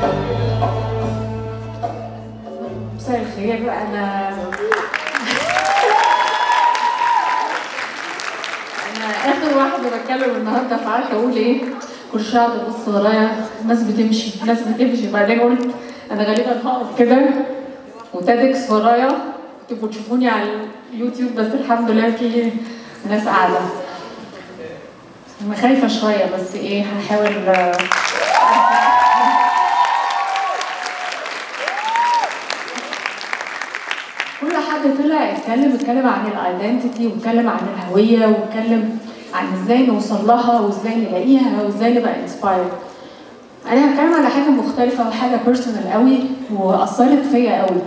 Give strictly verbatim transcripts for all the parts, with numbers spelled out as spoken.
مساء الخير. انا انا اخر واحده بتكلم النهارده، فعارفه اقول ايه؟ كل شويه اقعد ابص ورايا، ناس بتمشي ناس بتمشي، بعدين قلت انا غالبا هقف كده وتادكس ورايا، تبقوا تشوفوني على اليوتيوب، بس الحمد لله في ناس قاعده. انا خايفه شويه بس ايه، هحاول. كل حد طلع اتكلم اتكلم عن الايدنتيتي، واتكلم عن الهويه، واتكلم عن ازاي نوصل لها، وازاي نلاقيها، وازاي نبقى انسبايرد. انا هتكلم على حاجه مختلفه وحاجه بيرسونال قوي واثرت فيا قوي.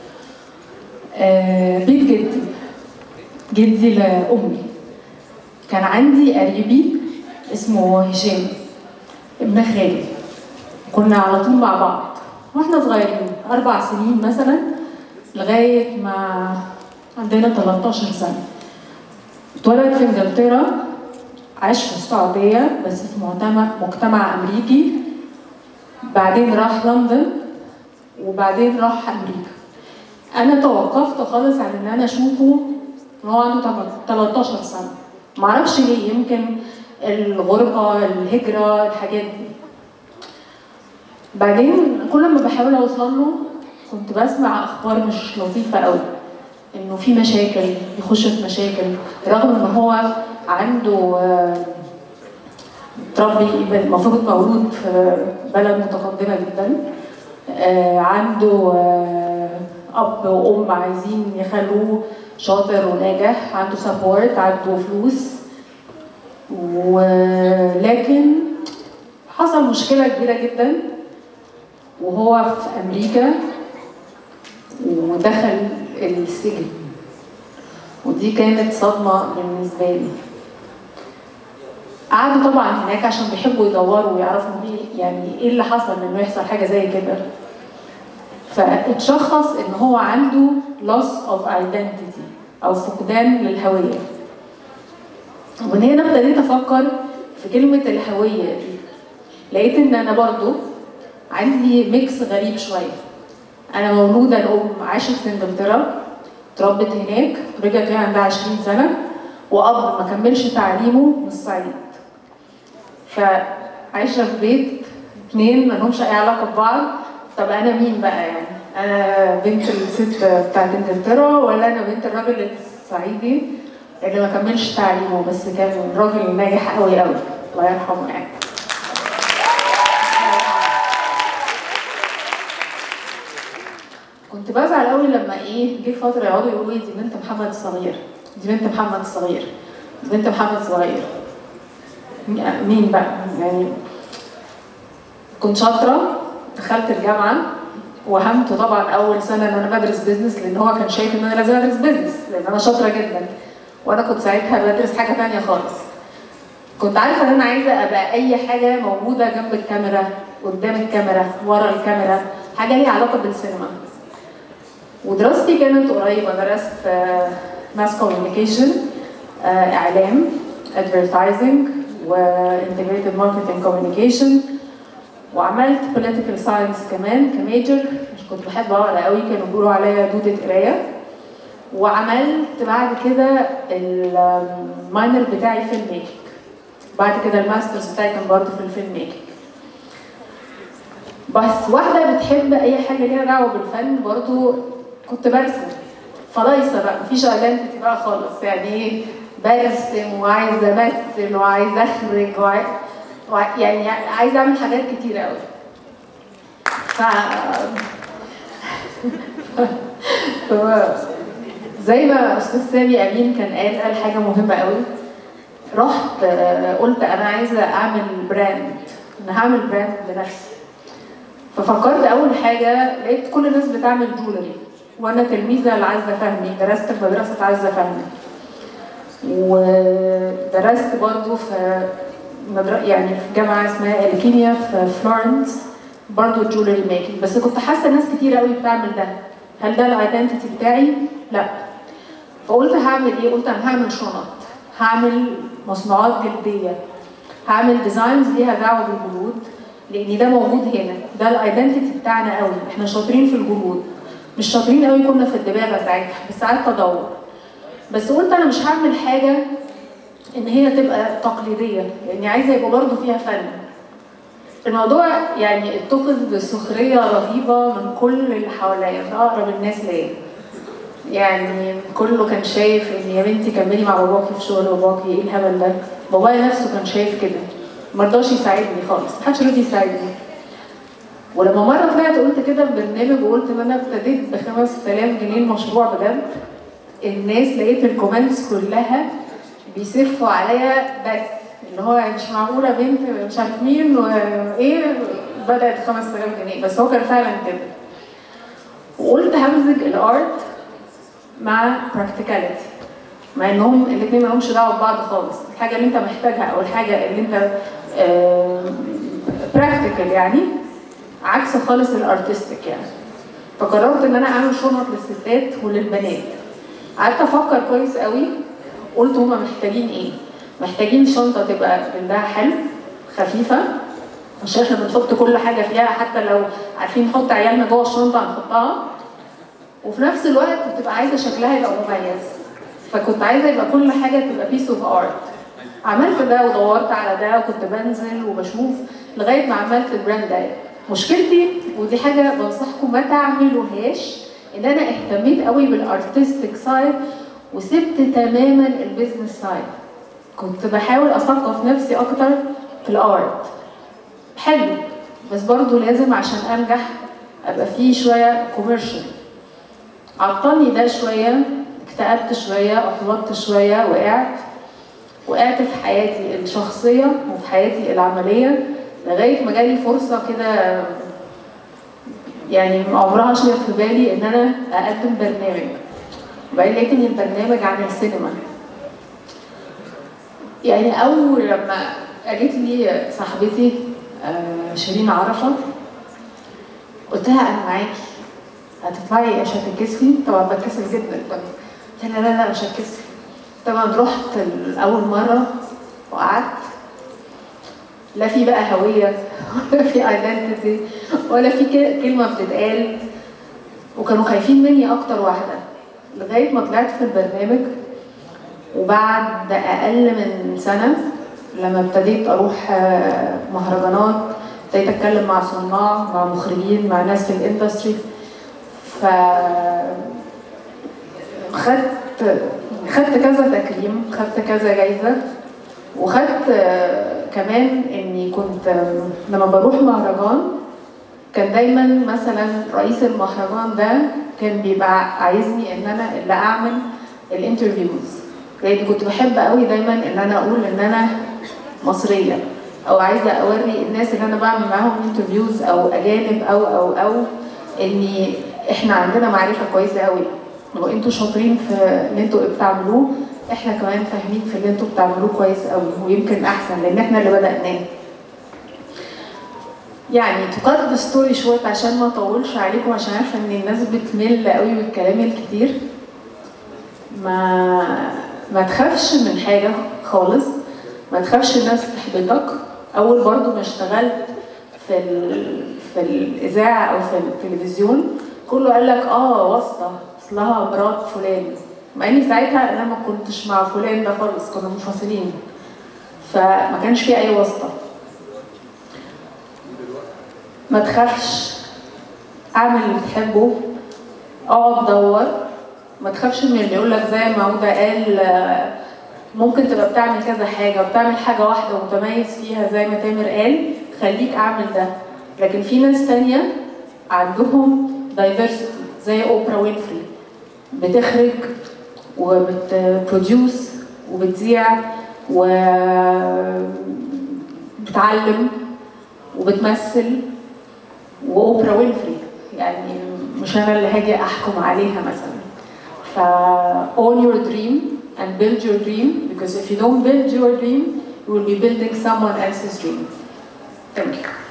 آه بيت جدي جدي لامي، كان عندي قريبي اسمه هشام ابن خالي، كنا على طول مع بعض واحنا صغيرين، اربع سنين مثلا لغايه ما عندنا تلتاشر سنه. اتولد في انجلترا، عاش في السعوديه بس في مجتمع مجتمع امريكي، بعدين راح لندن، وبعدين راح امريكا. انا توقفت خالص عن ان انا اشوفه وهو عنده تلتاشر سنه، معرفش ليه، يمكن الغربه، الهجره، الحاجات دي. بعدين كل ما بحاول اوصل له كنت بسمع اخبار مش لطيفه قوي، انه في مشاكل، يخش في مشاكل، رغم ان هو عنده تربي المفروض مولود في بلد متقدمه جدا، عنده اب وام عايزين يخلوه شاطر وناجح، عنده سبورت، عنده فلوس، ولكن حصل مشكله كبيره جدا وهو في امريكا ودخل السجن، ودي كانت صدمه بالنسبه لي. قعدوا طبعا هناك عشان بيحبوا يدوروا ويعرفوا ايه يعني ايه اللي حصل انه يحصل حاجه زي كده. فاتشخص ان هو عنده loss of identity او فقدان للهويه. ومن هنا ابتديت افكر في كلمه الهويه دي، لقيت ان انا برضو عندي ميكس غريب شويه. انا مولوده الام عاشت في انجلترا، اتربت هناك، رجعت هنا عندها عشرين سنه، واب ما كملش تعليمه من الصعيد. فعايشه في بيت اثنين ما لهمش اي علاقه ببعض. طب انا مين بقى يعني؟ انا بنت الست بتاعت انجلترا، ولا انا بنت الراجل الصعيدي اللي ما كملش تعليمه بس كان راجل ناجح قوي قوي الله يرحمه يعني. كنت بزعل قوي لما ايه جه فتره يقعدوا يقولوا لي دي بنت محمد الصغير، دي بنت محمد الصغير، دي بنت محمد الصغير. مين بقى؟ يعني كنت شاطره، دخلت الجامعه، وهمت طبعا اول سنه ان انا بدرس بيزنس، لان هو كان شايف ان انا لازم ادرس بيزنس لان انا شاطره جدا، وانا كنت ساعتها بدرس حاجه ثانيه خالص. كنت عارفه ان انا عايزه ابقى اي حاجه موجوده جنب الكاميرا، قدام الكاميرا، ورا الكاميرا، حاجه ليها علاقه بالسينما. ودراستي كانت قريبه، درست ماس كوميونيكيشن، اعلام، ادفرتايزنج، وانتجريتد ماركتنج كوميونيكيشن، وعملت بوليتيكال ساينس كمان كميجر، مش كنت بحب اقرا قوي، كانوا بيقولوا عليا دوده قرايه. وعملت بعد كده الماينر بتاعي فيلم ميكنج، بعد كده الماسترز بتاعي كان برضه في الفيلم ميكنج. بس واحده بتحب اي حاجه ليها دعوه بالفن برضه كنت برسم، فلايصه بقى مفيش ايدنتيتي بقى خالص، يعني ايه برسم وعايزه امثل وعايزه اخرج وعايزه يعني عايزه اعمل حاجات كتيره قوي. ف زي ما استاذ سامي امين كان قال قال حاجه مهمه قوي. رحت قلت انا عايزه اعمل براند، انا هعمل براند لنفسي. ففكرت اول حاجه، لقيت كل الناس بتعمل جولري، وانا تلميذه لعزه فهمي، درست في مدرسه عزه فهمي، ودرست برضه في يعني في جامعه اسمها الكيميا في فلورنس برضه جولري ميكنج. بس كنت حاسه ناس كتير قوي بتعمل ده، هل ده الايدنتيتي بتاعي؟ لا. فقلت هعمل ايه؟ قلت انا هعمل شنط، هعمل مصنوعات جلديه، هعمل ديزاينز ليها دعوه بالجلود، لان ده موجود هنا، ده الايدنتيتي بتاعنا قوي. احنا شاطرين في الجهود، مش شاطرين قوي كنا في الدبابه ساعتها، بس قعدت ادور. بس قلت انا مش هعمل حاجه ان هي تبقى تقليديه، لاني عايزه يبقى برضه فيها فن. الموضوع يعني اتخذ بسخريه رهيبه من كل اللي حواليا، من اقرب الناس ليا. يعني كله كان شايف ان يا بنتي كملي مع باباكي في شغل باباكي، ايه الهبل ده؟ بابايا نفسه كان شايف كده، مرضاش يساعدني خالص، محدش رضي يساعدني. ولما مره طلعت قلت كده في برنامج وقلت ان انا ابتديت ب خمسة آلاف جنيه المشروع بجد، الناس لقيت الكومنتس كلها بيسفوا عليا، بس اللي هو مش معقوله بنت مش عارف مين وايه بدات خمسة آلاف جنيه، بس هو كان فعلا كده. وقلت همزج الارت مع براكتيكاليتي، مع انهم الاثنين ما لهمش دعوه ببعض خالص. الحاجه اللي انت محتاجها او الحاجه اللي انت براكتيكال يعني عكس خالص الارتستيك يعني. فقررت ان انا اعمل شنط للستات وللبنات. قعدت افكر كويس قوي، قلت هما محتاجين ايه؟ محتاجين شنطه تبقى جلدها حلو خفيفه، عشان احنا بنحط كل حاجه فيها، حتى لو عارفين نحط عيالنا جوه الشنطه هنحطها. وفي نفس الوقت بتبقى عايزه شكلها يبقى مميز، فكنت عايزه يبقى كل حاجه تبقى بيس اوف ارت. عملت ده ودورت على ده وكنت بنزل وبشوف لغايه ما عملت البراند ده. مشكلتي ودي حاجه بنصحكم ما تعملوهاش، ان انا اهتميت قوي بالارتستيك سايد وسبت تماما البيزنس سايد. كنت بحاول اثقف نفسي اكتر في الارت. حلو، بس برضه لازم عشان انجح ابقى فيه شويه كوميرشال. عطلني ده شويه، اكتئبت شويه، احبطت شويه، وقعت وقعت في حياتي الشخصيه وفي حياتي العمليه، لغايه ما جالي فرصه كده يعني عمرها شيء في بالي ان انا اقدم برنامج. وبعدين لقيت ان البرنامج عن السينما. يعني اول لما قالت لي صاحبتي شيرين عرفه، قلت لها انا معاكي، هتطلعي مش هتتكسفي؟ طبعا بتكسف جدا. قلت لها لا لا مش هتكسفي. طبعا رحت اول مره وقعدت، لا في بقى هويه ولا في ايدنتيتي ولا في كلمه بتتقال، وكانوا خايفين مني اكتر واحده. لغايه ما طلعت في البرنامج، وبعد اقل من سنه لما ابتديت اروح مهرجانات، ابتديت اتكلم مع صناع، مع مخرجين، مع ناس في الاندستري، ف خدت خدت كذا تكريم، خدت كذا جايزه، وخدت كمان اني كنت لما بروح مهرجان كان دايما مثلا رئيس المهرجان ده كان بيبقى عايزني ان انا اللي اعمل الانترفيوز، لاني كنت بحب قوي دايما ان انا اقول ان انا مصريه، او عايزه اوري الناس اللي انا بعمل معاهم انترفيوز او اجانب او او او اني احنا عندنا معرفه كويسه قوي، وانتوا شاطرين في اللي انتوا بتعملوه، احنا كمان فاهمين في اللي انتوا بتعملوه كويس قوي، ويمكن احسن لان احنا اللي بدأناه. يعني تقدر ستوري شويه عشان ما اطولش عليكم، عشان عارفه ان الناس بتمل قوي بالكلام الكتير. ما ما تخافش من حاجه خالص، ما تخافش الناس تحبطك. اول برضو ما اشتغلت في ال... في الاذاعه او في التلفزيون كله قال لك اه واسطه اصلها مرات فلان، مع اني ساعتها انا ما كنتش مع فلان ده خالص، كنا منفصلين، فما كانش في اي واسطه. ما تخافش، اعمل اللي بتحبه، اقعد دور، ما تخافش من اللي يقول لك زي ما عودة قال ممكن تبقى بتعمل كذا حاجه وبتعمل حاجه واحده ومتميز فيها زي ما تامر قال، خليك اعمل ده. لكن في ناس تانية عندهم دايفرسيتي زي اوبرا وينفري، بتخرج وبتبروديوس وبتذيع وبتعلم وبتمثل، واوبرا وينفري يعني مش انا اللي هاجي احكم عليها مثلا. ف own your dream and build your dream, because if you don't build your dream you will be building someone else's dream. Thank you.